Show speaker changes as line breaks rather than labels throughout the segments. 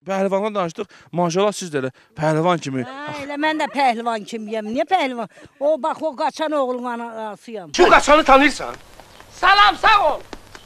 pəhlivandan danışdıq. Maşallah siz də elə pəhlivan kimi.
Elə mən də pəhlivan kimiyəm. Niyə pəhlivan? O bax o qaçan oğlun anasıyam.
Şu qaçanı tanıyırsan? Salam, sağ ol.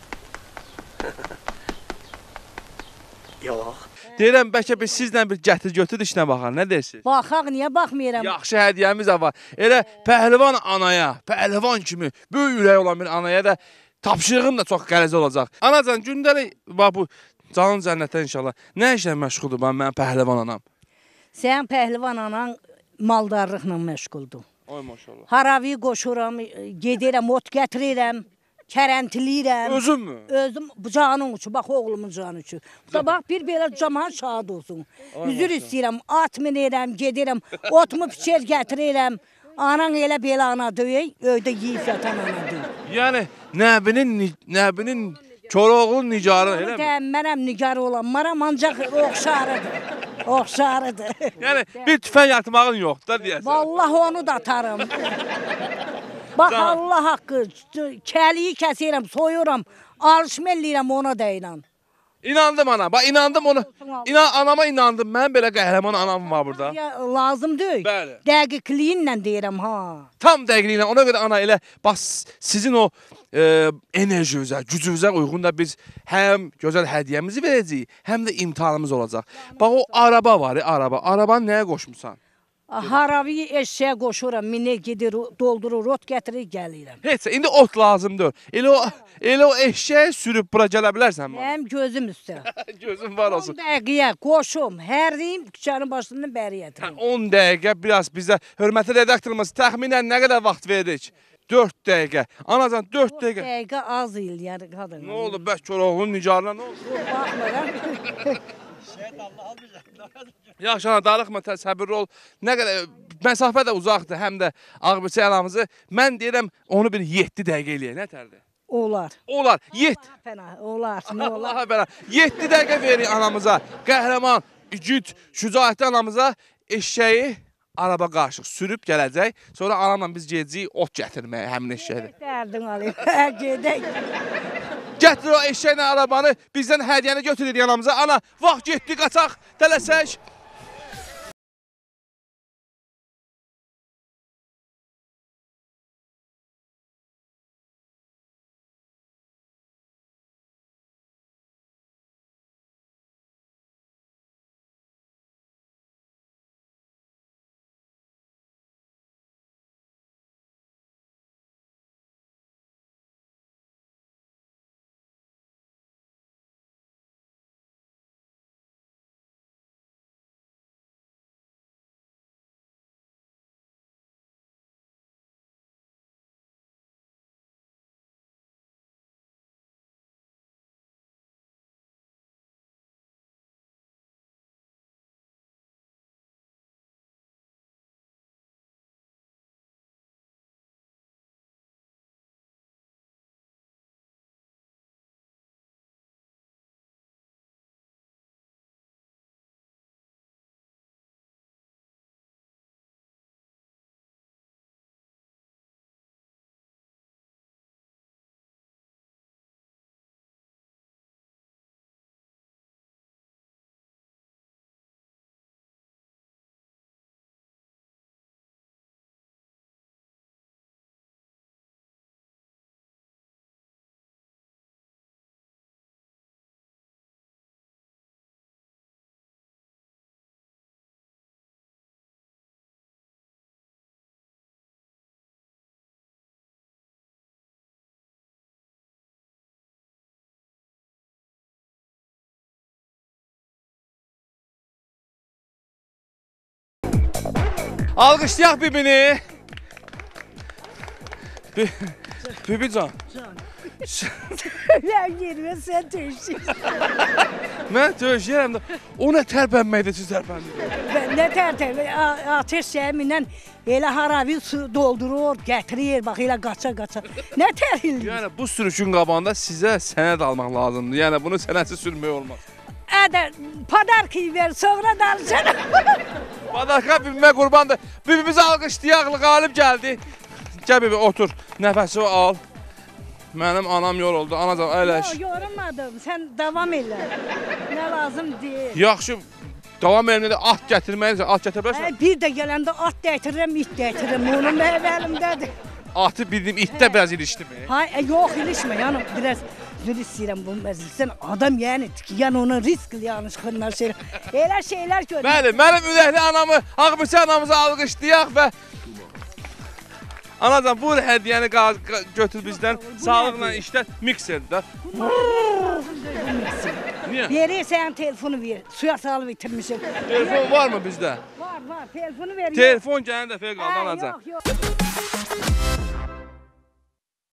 Yox.
Deyirəm, bəlkə biz sizlə bir gətir-götür işinə baxar, nə deyirsiniz?
Baxaq, niyə baxmayıram?
Yaxşı hədiyyəmiz də var. Elə pəhlivan anaya, pəhlivan kimi böyük ürək olan bir anaya da tapşırığım da çox qərəzli olacaq. Anacan, gündəlik, bax bu canın cənnətdən inşallah, nə işlə məşğuldur mənim pəhlivan anam?
Sən pəhlivan anan maldarlıqla məşğuldur.
Ay maşallah.
Haravi qoşuram, gedirəm, ot gətirirəm. Kərəntiliyirəm.
Özün mü?
Özüm canın üçün, bax oğlumun canı üçün. Sabah bir belə caman şad olsun. Üzür istəyirəm, at minirəm, gedirəm, otmu piçer gətirirəm. Anan elə belə ana döyək, öydə yiyib yatan ana deyil.
Yəni, Nəbinin Koroğlunun nigarı, elə mi?
Mənəm nigarı olanmaram, ancaq oxşarıdır. Oxşarıdır.
Yəni, bir tüfəng atmağın yoxdur, deyəsən.
Vallahi onu da atarım. Bax Allah haqqı, kəliyi kəsirəm, soyuram, alışma eləyirəm ona da inan.
İnandım ana, bax inandım onu. Anama inandım, mənim belə qəhrəman anam var burada.
Lazımdır.
Bəli.
Dəqiqliyinlə deyirəm ha.
Tam dəqiqliyinlə, ona görə ana elə, bax sizin o enerjinizə, gücünüzə uyğun da biz həm gözəl hədiyyəmizi verəcəyik, həm də imtihanımız olacaq. Bax o araba var, araba. Arabanı nəyə qoşmusan?
Haravi eşeğe qoşuram, minə gedir, doldurur, ot gətirir, gəlirəm.
Heç, indi ot lazımdır. Elə o eşeği sürüb bura gələ bilərsən mi?
Həm gözüm üstə.
Gözün var olsun.
10 dəqiqəyə qoşum, hərliyim, küçənin başından bəri yetirim.
10 dəqiqə biraz bizə, hörmətli redaktorumuz, təxminən nə qədər vaxt verdik? 4 dəqiqə. Anacan, 4 dəqiqə.
4 dəqiqə az il, yəni qadın.
Nə oldu, bəs Koroğlunun nicarına nə oldu?
Baxmıram.
Yaxşı, ana, darıxma, səbirli ol. Nə qədər, məsafə də uzaqdır, həm də Ağbirçək anamızı. Mən deyirəm, onu bir 7 dəqiqə eləyək, nə tərdir?
Olar.
Olar, 7.
Olar, nə olar.
Allaha bələ. 7 dəqiqə verin anamıza, qəhrəman, güc, şücaətli anamıza eşeği araba qarışıq sürüb gələcək. Sonra anamla biz gedəcəyik ot gətirməyə həmin eşeği.
Dərdim alayım, gedək.
Gətir o eşeğlə arabanı, bizdən hədiyyəni götürür yanımıza. Ana, vaxt getdi, qaçaq, tələsək. Alqışlayaq bibini. Bibican.
Mən yerime sən tövşürsən.
Mən tövşürəm də. O nə tərpənməkdir, siz tərpəndir.
Nə tərtər, ateş yəminlə elə haravi su doldurur, gətirir, bax elə qaça-qaça. Nə tərhildir?
Yəni bu sürüşün qabağında sizə sənəd almaq lazımdır. Yəni bunu sənədsiz sürmək olmaz.
Ədə, padarkayı ver, sonra danışarım.
Padarka bibimə qurbandır. Bibimizi alqışlayaq, qalib gəldi. Gəl bibi, otur, nəfəsi al. Mənim anam yoruldu. Anacan əyləş.
Yox, yorulmadım. Sən davam elə. Nə lazım deyil.
Yaxşı. Davam elimdə də at gətirməyəcək. At gətirə bilərsən?
Bir də gələndə at gətirirəm, it gətirirəm. Onun əvvəlimdədir.
Atı bildim, itdə biraz ilişdimi?
Yox, ilişmə. Yəni biraz zül istəyirəm bu məclisdən. Adam yəni onun riskli yanlışlıqlar elə şeylər görür.
Bəli, mənim ürəkli anamı, Ağbirçə anamızı alqışlayaq və anacan bu hədiyyəni götür bizdən. Sağlıqla işlər mikserdə. Niyə?
Verək sənin telefonu ver. Suya salıb itirmişəm.
Telefon var mı bizdə?
Var, telefonu ver.
Telefon gələn dəfəyə qaldı anacan.
Yox.